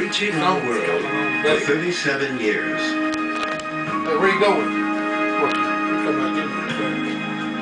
Chief of the world for 37 years. Hey, where you going? What? You come back in here.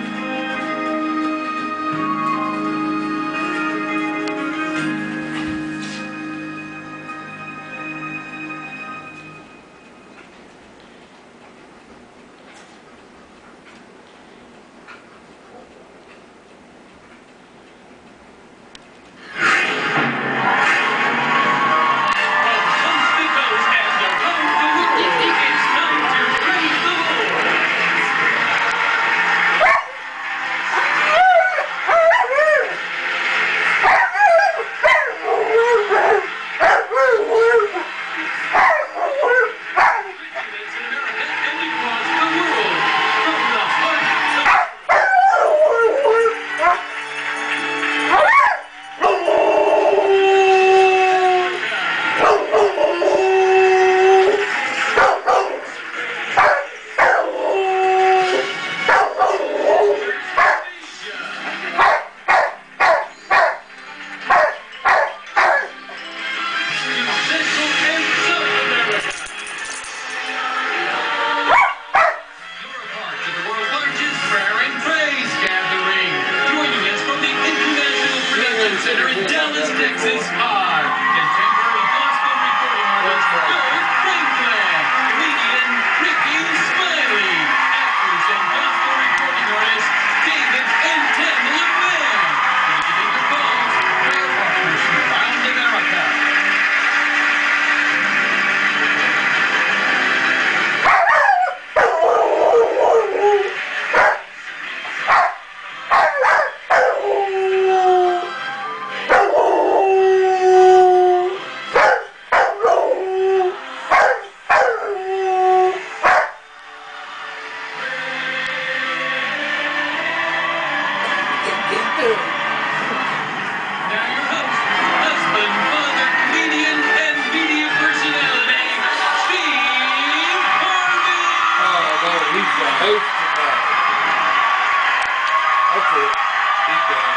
Center in Dallas, Texas, are contemporary gospel recording artist Buford, comedian Ricky Smiley, actors and gospel recording artists David and Tamala Mann. Ready to take your calls, prayer partners around America. Now your host, husband, father, comedian, and media personality, Steve Harvey. Oh, no, he's the host tonight. That's it. He's done.